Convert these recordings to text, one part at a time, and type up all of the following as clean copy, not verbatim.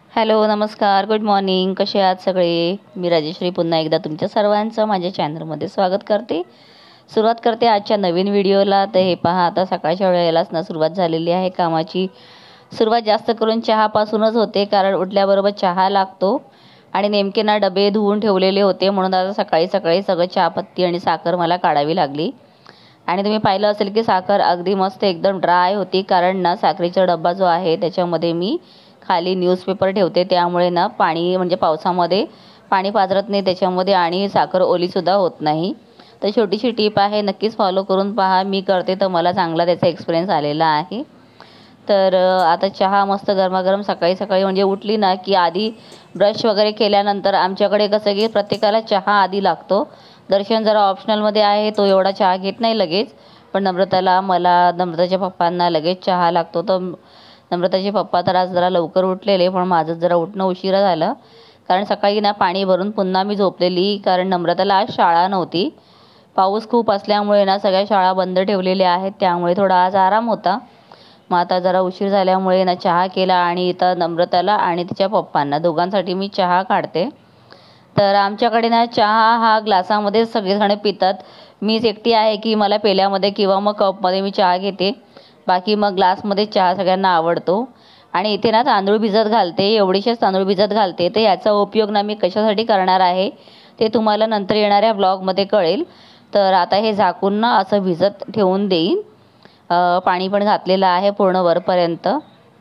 Hello, नमस्कार, good morning. कसे आहात सगळे? मी राजेश्री पुन्हा एकदा तुमच्या सर्वांचं माझ्या चॅनलमध्ये स्वागत करते. सुरुवात करते आजच्या नवीन व्हिडिओला. तर हे पहा, आता सकाळच्या वेळेलाच ना सुरुवात झालेली आहे कामाची. सुरुवात जास्त करून चहापासूनच होते, कारण उठल्याबरोबर चहा लागतो आणि नेमके ना डबे धुवून ठेवलेले होते, म्हणून आता सकाळी सकाळी सगळं चहापत्ती आणि साखर मला काढावी लागली. आणि तुम्ही पाहिलं असेल की साखर अगदी मस्त एकदम ड्राय होती, कारण ना साखरेचा डब्बा जो आहे त्याच्यामध्ये मी खाली न्यूजपेपर ठेवते, त्यामुळे ना पाणी म्हणजे पावसामध्ये पाणी पाझरत नाही त्याच्यामध्ये आणि साखर ओलीसुद्धा होत नाही. तर छोटीशी टीप आहे, नक्कीच फॉलो करून पहा. मी करते तर मला चांगला त्याचा एक्सपिरियन्स आलेला आहे. तर आता चहा मस्त गरमागरम सकाळी सकाळी म्हणजे उठली ना की आधी ब्रश वगैरे केल्यानंतर आमच्याकडे कसं की प्रत्येकाला चहा आधी लागतो. दर्शन जरा ऑप्शनलमध्ये आहे, तो एवढा चहा घेत नाही लगेच, पण नम्रताला, मला, नम्रताच्या पप्पांना लगेच चहा लागतो. तर नम्रताचे पप्पा तर आज जरा लवकर उठलेले, पण माझं जरा उठणं उशिरा झालं, कारण सकाळी ना पाणी भरून पुन्हा मी झोपलेली, कारण नम्रताला आज शाळा नव्हती. पाऊस खूप असल्यामुळे ना सगळ्या शाळा बंद ठेवलेल्या आहेत, त्यामुळे थोडा आज आराम होता. मग आता जरा उशीर झाल्यामुळे ना चहा केला आणि इथं नम्रताला आणि तिच्या पप्पांना दोघांसाठी मी चहा काढते. तर आमच्याकडे ना चहा हा ग्लासामध्ये सगळेजण पितात. मीच एकटी आहे की मला पेल्यामध्ये किंवा मग कपमध्ये मी चहा घेते. बाकी मग ग्लासमध्ये चहा सगळ्यांना आवडतो. आणि इथे ना तांदूळ भिजत घालते, एवढेसेच तांदूळ भिजत घालते. तर याचा उपयोग ना मी कशासाठी करणार आहे ते तुम्हाला नंतर येणाऱ्या ब्लॉगमध्ये कळेल. तर आता हे झाकून ना असं भिजत ठेवून देईन. पाणी पण घातलेलं आहे पूर्ण वरपर्यंत.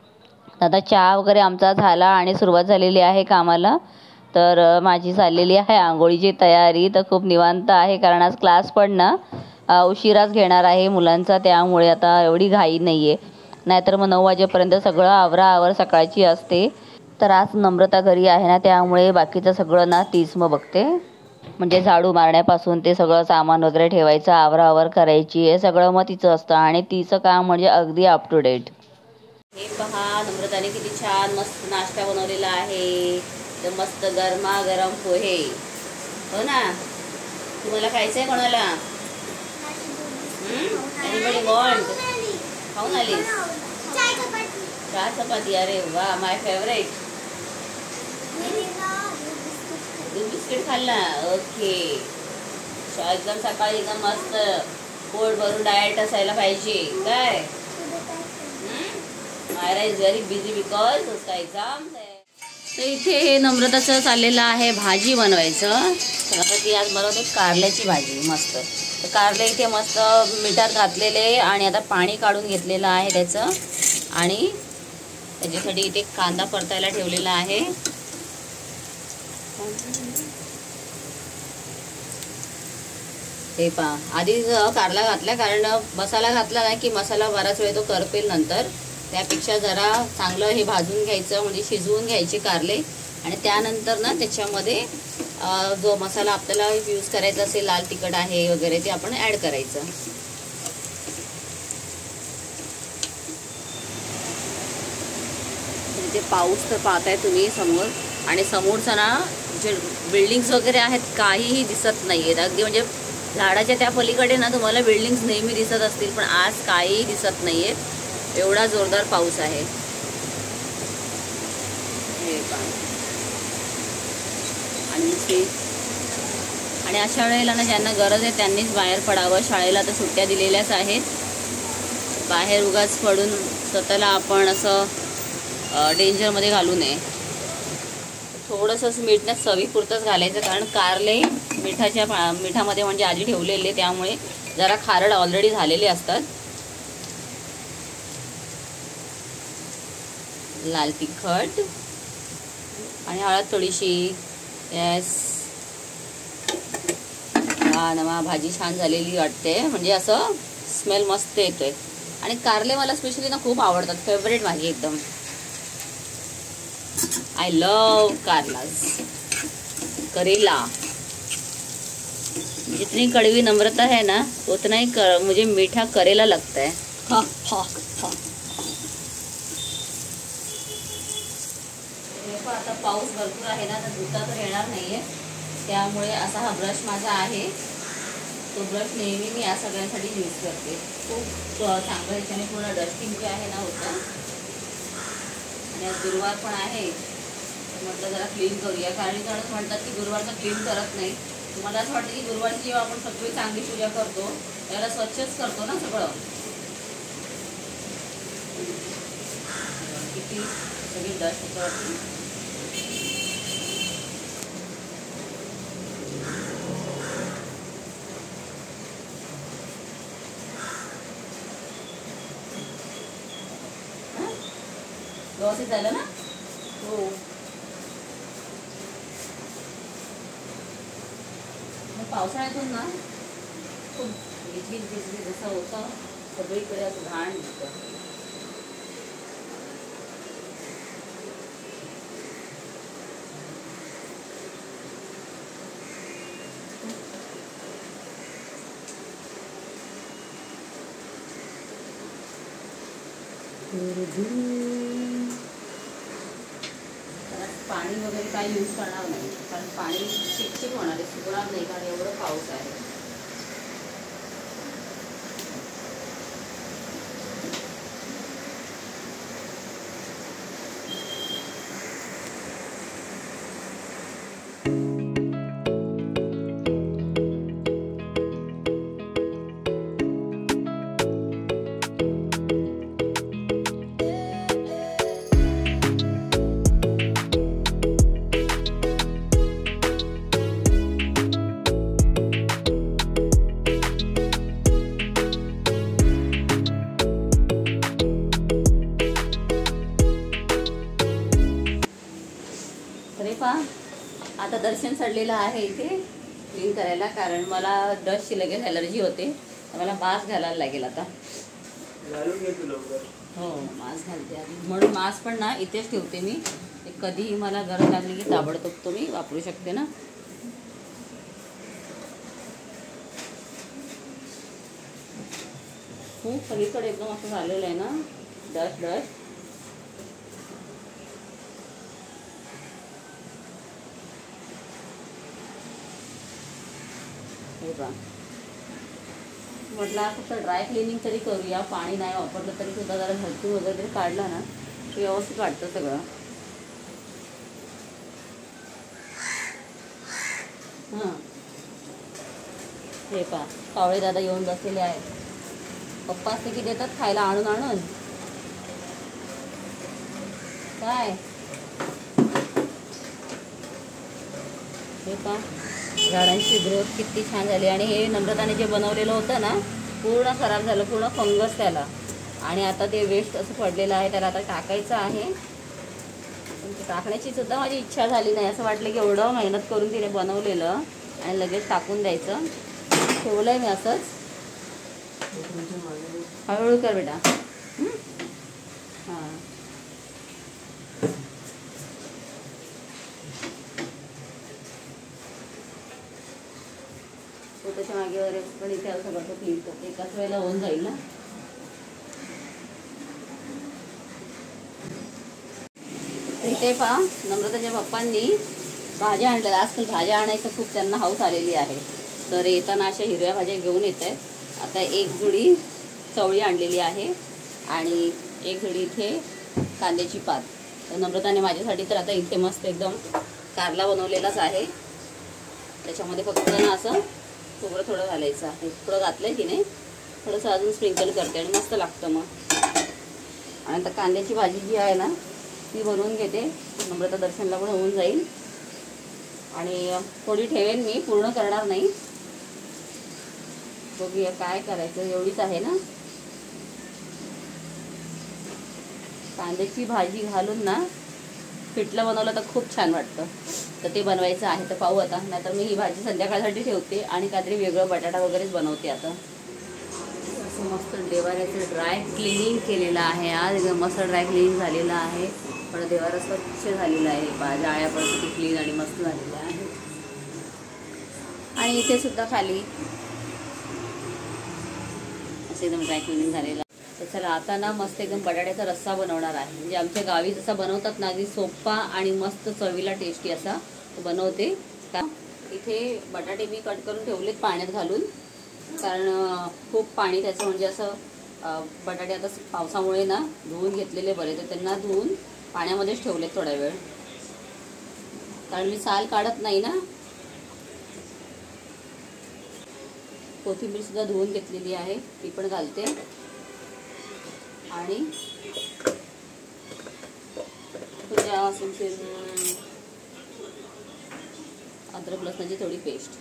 आता चहा वगैरे आमचा झाला आणि सुरुवात झालेली आहे कामाला. तर माझी चाललेली आहे आंघोळीची तयारी. तर खूप निवांत आहे, कारण आज क्लास पण ना उशिराच घेणार आहे मुलांचा, त्यामुळे आता एवढी घाई नाही आहे. नाहीतर मग 9 वाजेपर्यंत सगळं आवराआवर सकाळची असते. तर आज नम्रता घरी आहे ना, त्यामुळे बाकीचं सगळं ना तीच मग बघते. म्हणजे झाडू मारण्यापासून ते सगळं सामान वगैरे ठेवायचं, आवराआवर करायची, हे सगळं मग तिचं असतं आणि तिचं काम म्हणजे अगदी अप टू डेट. हे पहा, नम्रताने किती छान मस्त नाश्ता बनवलेला आहे. तर मस्त गरमागरम पोहे. हो ना, तुम्हाला खायचं आहे कोणाला? Anybody want? खाऊन आलीस? चहा चपाती, अरे वा, माय फेवरेट. दूध बिस्किट खाल्ला, ओके. एकदम सकाळी एकदम मस्त पोट भरून डाएट असायला पाहिजे काय? Myra is very busy because उसका एग्जाम है. तर इथे हे नम्रताचं चाललेलं आहे भाजी बनवायचं. तर आता ती आज बनवते कारल्याची भाजी मस्त. तर कारले इथे मस्त मिठात घातलेले आणि आता पाणी काढून घेतलेलं आहे त्याचं, आणि त्याच्यासाठी इथे कांदा परतायला ठेवलेला आहे. हे पहा, आधी कारला घातला, कारण मसाला घातला नाही की मसाला बराच वेळ तो करपेल नंतर. त्यापेक्षा जरा चांगलं हे भाजून घ्यायचं, म्हणजे शिजवून घ्यायचे कारले, आणि त्यानंतर ना त्याच्यामध्ये जो मसाला आपल्याला यूज करायचा असेल, लाल तिखट आहे वगैरे, ते आपण ॲड करायचं. इथे पाऊस तर पाहताय तुम्ही समोर, आणि समोरचा ना जे बिल्डिंग्स वगैरे आहेत काहीही दिसत नाही आहेत. अगदी म्हणजे झाडाच्या त्या पलीकडे ना तुम्हाला बिल्डिंग्स नेहमी दिसत असतील, पण आज काहीही दिसत नाही आहेत, एवढा जोरदार पाऊस आहे. आणि अशा वेळेला ना ज्यांना गरज आहे त्यांनीच बाहेर पडावं. शाळेला तर सुट्ट्या दिलेल्याच आहेत. बाहेर उगाच पडून स्वतःला आपण असं डेंजरमध्ये घालू नये. थोडंसं मीठ ना चवीपुरतंच घालायचं, कारण कारले मिठामध्ये म्हणजे आधी ठेवलेले, त्यामुळे जरा खारड ऑलरेडी झालेले असतात. लाल तिखट आणि हळद थोडीशी. येस, हा नमा भाजी छान झालेली वाटते, म्हणजे असं स्मेल मस्त येतोय. आणि कारले मला स्पेशली ना खूप आवडतात, फेवरेट भाजी एकदम. आय लव कारलाज. करेला, जितनी कड़वी नम्रता है ना उतना ही मुझे मीठा करेला लगता है. हा हा हा. आता पाऊस भरपूर आहे ना, तर धुता तर येणार नाहीये, त्यामुळे असा हा ब्रश माझा आहे. तो ब्रश नेहमी मी या सगळ्यांसाठी यूज करते. खूप चांगलं ह्याच्याने पूर्ण डस्टिंग जे आहे ना होतं. आणि गुरुवार पण आहे, म्हटलं जरा क्लीन करूया, कारण जण म्हणतात की गुरुवारचं क्लीन करत नाही. मला असं वाटतं की गुरुवारची जेव्हा आपण सगळी चांगली पूजा करतो त्याला स्वच्छच करतो ना सगळं. किती सगळी डस्ट त्याच्यावरती. व्यवस्थित झालं ना? हो. पावसाळ्यातून ना खूप भिजली जसं होतं सगळीकडे असं घाण दिसतं. पाणी वगैरे काही यूज करणार नाही, कारण पाणी चिकचिक होणार आहे, सुकणार नाही, कारण एवढं पाऊस आहे. आता दर्शन चढलेलं आहे इथे क्लीन करायला, कारण मला डस्टची लगेच ॲलर्जी होते, तर मला मास्क घालायला लागेल आता. हो, मास्क घालते आधी, म्हणून मास्क पण ना इथेच ठेवते मी. कधीही मला गरज लागली की ताबडतोब तो मी वापरू शकते ना. खूप सगळीकडे एकदम असं झालेलं आहे ना डस्ट. म्हटलं फक्त ड्राय क्लिनिंग तरी करूया, पाणी नाही वापरलं तरी सुद्धा जरा झटकून वगैरे जरी काढला ना तर व्यवस्थित वाटतं सगळं. हां, हे पहा कावळे दादा येऊन बसलेले आहेत. पप्पा असते की देतात खायला आणून काय. हे पहा झाडांची ग्रोथ किती छान झाली. आणि हे नम्रताने जे बनवलेलं होतं ना पूर्ण खराब झालं, पूर्ण फंगस त्याला. आणि आता ते वेस्ट असं पडलेलं आहे, त्याला आता टाकायचं आहे. टाकण्याची सुद्धा माझी इच्छा झाली नाही. असं वाटलं की एवढं मेहनत करून तिने बनवलेलं आणि लगेच टाकून द्यायचं. ठेवलं आहे मी असंच. हळूहळू कर बेटा. हां, त्याच्या मागे वगैरे पण इथे सगळं क्लीन करते, एकाच वेळेला होऊन जाईल ना. इथे पहा नम्रताच्या पप्पांनी भाज्या आणल्या. आजकाल भाज्या आणायचं खूप त्यांना हौस आलेली आहे, तर येताना अशा हिरव्या भाज्या घेऊन येत आहेत. आता एक जुडी चवळी आणलेली आहे आणि एक जुडी इथे कांद्याची पात. तर नम्रताने माझ्यासाठी तर आता इथे मस्त एकदम कारला बनवलेलाच आहे. त्याच्यामध्ये फक्त ना असं खोबरं थोडं घालायचं आहे, थोडं घातलं आहे तिने, थोडंसं अजून स्प्रिंकल करते आणि मस्त लागतं मग. आणि आता कांद्याची भाजी जी आहे ना ती बनवून घेते, नम्रता दर्शनला पण होऊन जाईल. आणि थोडी ठेवेन मी, पूर्ण करणार नाही. बघूया काय करायचं, एवढीच आहे ना. कांद्याची भाजी घालून ना पिठलं बनवलं तर खूप छान वाटतं, तर ते बनवायचं आहे. तर पाहू आता, नाहीतर मी ही भाजी संध्याकाळसाठी ठेवते आणि काहीतरी वेगळं बटाटा वगैरेच बनवते आता. असं मस्त देवाऱ्याचं ड्राय क्लिनिंग केलेलं आहे आज, एकदम मस्त ड्राय क्लिनिंग झालेलं आहे. पण देवारा स्वच्छ झालेला आहे, जाळ्या पण क्लीन आणि मस्त झालेल्या आहे. आणि इथे सुद्धा खाली असं एकदम ड्राय क्लिनिंग झालेलं. तर चला आता ना मस्त एकदम बटाट्याचा रस्सा बनवणार आहे. म्हणजे आमच्या गावी जसा बनवतात ना, अगदी सोपा आणि मस्त चवीला टेस्टी असा बनवते का. इथे बटाटे मी कट करून ठेवलेत पाण्यात घालून, कारण खूप पाणी त्याचं, म्हणजे असं बटाटे आता पावसामुळे ना धुवून घेतलेले बरे, तर त्यांना धुवून पाण्यामध्येच ठेवलेत थोडा वेळ. कारण मी साल काढत नाही ना. कोथिंबीर सुद्धा धुवून घेतलेली आहे, ती पण घालते. आणि अद्रक लसणाची थोडी पेस्ट.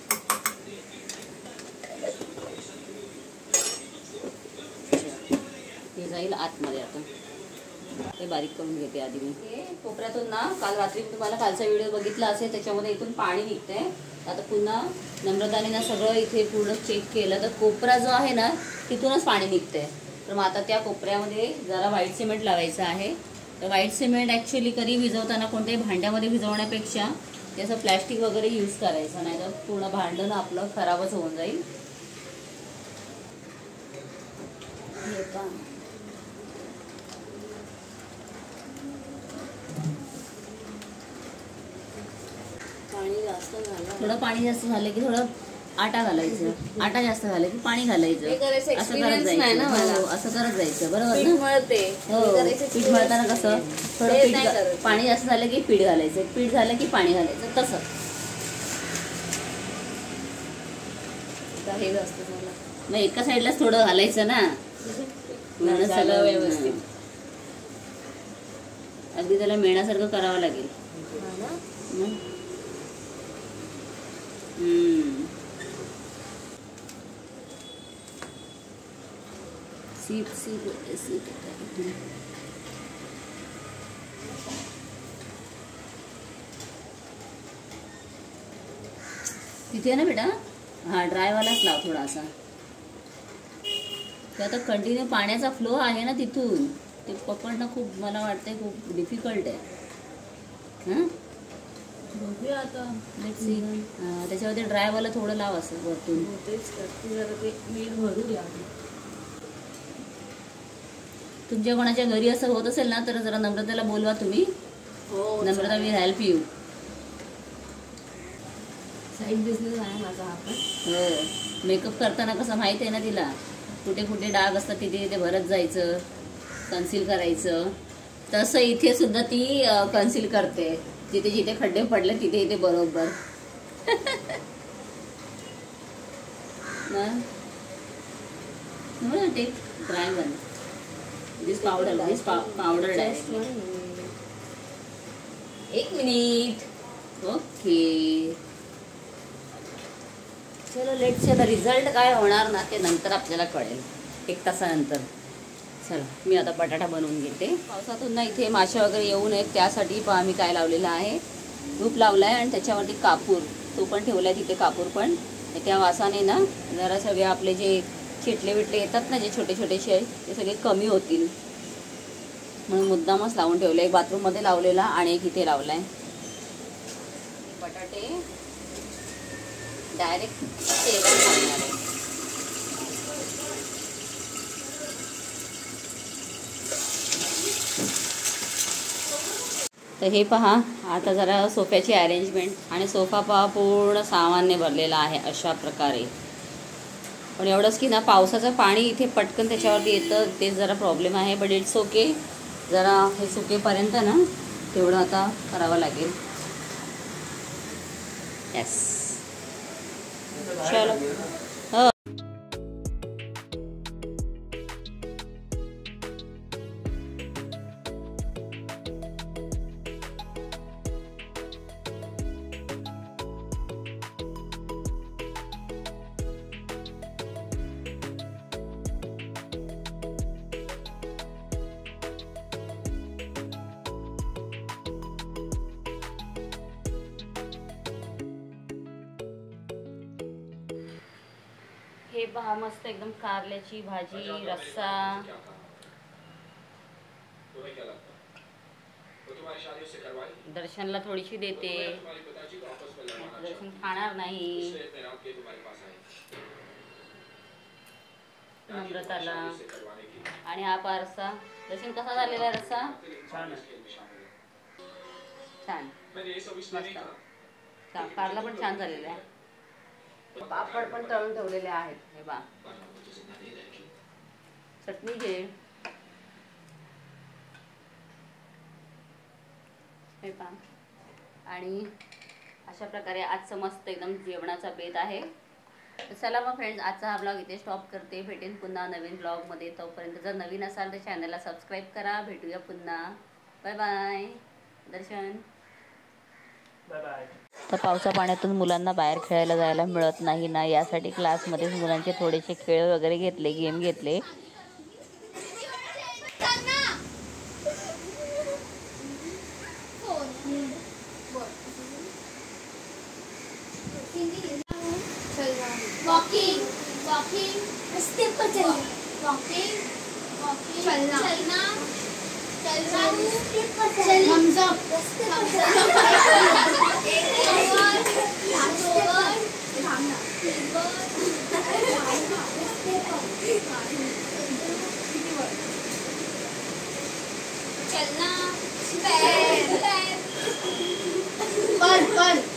हे जाईल आतमध्ये. आता हे बारीक करून घेते आधी मी. हे कोपऱ्यातून ना काल रात्री तुम्हाला कालचा व्हिडिओ बघितला असेल, त्याच्यामध्ये इथून पाणी निघते. आता पुन्हा नम्रताने ना सगळं इथे पूर्ण चेक केलं तर कोपरा जो आहे ना तिथूनच पाणी निघते. तर मग आता त्या कोपऱ्यामध्ये जरा व्हाईट सिमेंट लावायचं आहे. तर व्हाईट सिमेंट ॲक्च्युली कधी भिजवताना कोणत्याही भांड्यामध्ये भिजवण्यापेक्षा त्याचं प्लॅस्टिक वगैरे यूज करायचं, नाही तर पूर्ण भांडं आपलं खराबच होऊन जाईल. हे पहा, थोडं पाणी जास्त झालं की थोडं आटा घालायचं, आटा जास्त झालं की पाणी घालायचं, असं करत जायचं. असं करत जायचं, बरोबर ना. हो, पीठ मळताना कसं थोडं पीठ पाणी जास्त झालं की पीठ घालायचं, पीठ झालं की पाणी घालायचं, तसं. हे मग एका साईडलाच थोडं घालायचं ना, सगळं व्यवस्थित. अगदी त्याला मेणासारखं करावं लागेल. सीप सीप सीप. तिथे ना बेटा, हा ड्रायवालाच लाव थोडासा. ते आता कंटिन्यू पाण्याचा फ्लो आहे ना तिथून, ते पकडणं खूप मला वाटतंय खूप डिफिकल्ट आहे. हां बघूया आता, त्याच्यामध्ये ड्रायवाला थोडं लाव असं वरतून. मीठ भरूया. तुमच्या कोणाच्या घरी असं होत असेल ना तर जरा नम्रताला बोलवा तुम्ही. हो, Namrata will help you. Side business आहे माझा हा पण. हो, मेकअप करताना कसं माहित आहे ना तिला, कुठे कुठे डाग असतात तिथे तिथे भरत जायचं, कन्सील करायचं. तसं इथे सुद्धा ती कन्सील करते, जिथे जिथे खड्डे पडले तिथे इथे बरोबर. Take dry one. This powder एक मिनिट. ओके, चलो लेट्स सी. आता रिझल्ट काय होणार ना ते नंतर आपल्याला कळेल, 1 तासानंतर. चला मी आता बटाटा बनवून घेते. पावसातून ना इथे मासे वगैरे येऊ नयेत त्यासाठी पण आम्ही काय लावलेलं आहे, धूप लावला आहे आणि त्याच्यावरती कापूर, तो पण ठेवला आहे तिथे कापूर पण. त्या वासाने ना जरा सगळे आपले जे चिटले विटले येतात ना, जे छोटे छोटेसे ते सगळे कमी होतील म्हणून मुद्दामच लावून ठेवले. एक बाथरूममध्ये लावलेला आणि एक इथे लावला आहे. बटाटे डायरेक्ट तेलात घालणार आहे. तर हे पहा, आता जरा सोफ्याची अरेंजमेंट. आणि सोफा पहा पूर्ण सामान्य भरलेला आहे अशा प्रकारे. पण एवढंच की ना पावसाचं पाणी इथे पटकन त्याच्यावरती येतं, ते जरा प्रॉब्लेम आहे. But it's okay. जरा हे सुकेपर्यंत ना तेवढं आता करावं लागेल. येस, चलो. हो, हे पहा मस्त एकदम कारल्याची भाजी, रस्सा. दर्शनला थोडीशी देते, दर्शन खाणार नाही. नम्रताला. आणि हा पहा रस्सा. दर्शन कसा झालेला आहे रस्सा? छान, मस्त. कारला पण छान झालेला आहे. पापड पण तळून ठेवलेले आहेत. हे बा, चटणी घे. हे पा, आणि अशा प्रकारे आजचं मस्त एकदम जेवणाचा बेत आहे. चला मग फ्रेंड्स, आजचा हा ब्लॉग इथे स्टॉप करते. भेटेन पुन्हा नवीन ब्लॉगमध्ये. तोपर्यंत जर नवीन असाल तर चॅनलला सबस्क्राईब करा. भेटूया पुन्हा. Bye bye. Darshan. Bye bye. तर पावसा पाण्यातून मुलांना बाहेर खेळायला जायला मिळत नाही ना, यासाठी क्लासमध्येच मुलांचे थोडेसे खेळ वगैरे घेतले, गेम घेतले. वॉकिंग वॉकिंग रस्ते पर चलना वॉकिंग वॉकिंग चलना चलना चलना रस्ते पर चलना thumbs up रस्ते पर चलना चलना पैर पैर पर